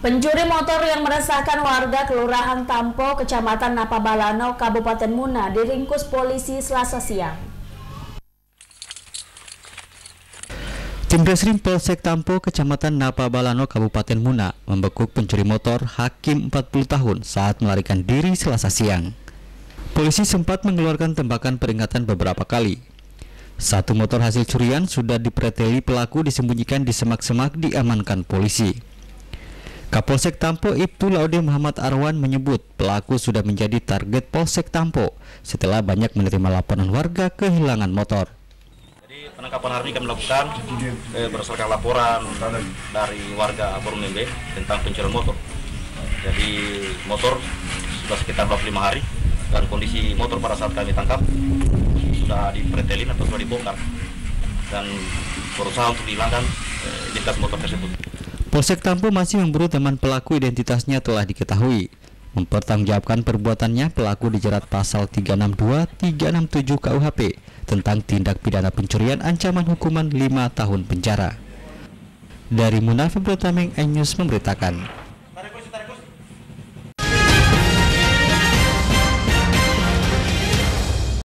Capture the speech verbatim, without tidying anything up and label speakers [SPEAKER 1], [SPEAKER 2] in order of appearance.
[SPEAKER 1] Pencuri motor yang meresahkan warga Kelurahan Tampo, Kecamatan Napabalano, Kabupaten Muna diringkus polisi Selasa siang.
[SPEAKER 2] Tim Reskrim Polsek Tampo, Kecamatan Napabalano, Kabupaten Muna membekuk pencuri motor Hakim empat puluh tahun saat melarikan diri Selasa siang. Polisi sempat mengeluarkan tembakan peringatan beberapa kali. Satu motor hasil curian sudah dipreteli pelaku disembunyikan di semak-semak diamankan polisi. Kapolsek Tampo Ibtu Laude Muhammad Arwan menyebut pelaku sudah menjadi target Polsek Tampo setelah banyak menerima laporan warga kehilangan motor.
[SPEAKER 3] Jadi penangkapan hari ini kami lakukan eh, berdasarkan laporan dari warga Borumembe tentang pencurian motor. Jadi motor sudah sekitar dua puluh lima hari dan kondisi motor pada saat kami tangkap sudah dipretelin atau sudah dibongkar dan berusaha untuk dihilangkan eh, identitas motor tersebut.
[SPEAKER 2] Polsek Tampo masih memburu teman pelaku, identitasnya telah diketahui. Mempertanggungjawabkan perbuatannya, pelaku dijerat pasal tiga enam dua, tiga enam tujuh K U H P tentang tindak pidana pencurian ancaman hukuman lima tahun penjara. Dari Muna, Februari Tameng, iNews memberitakan.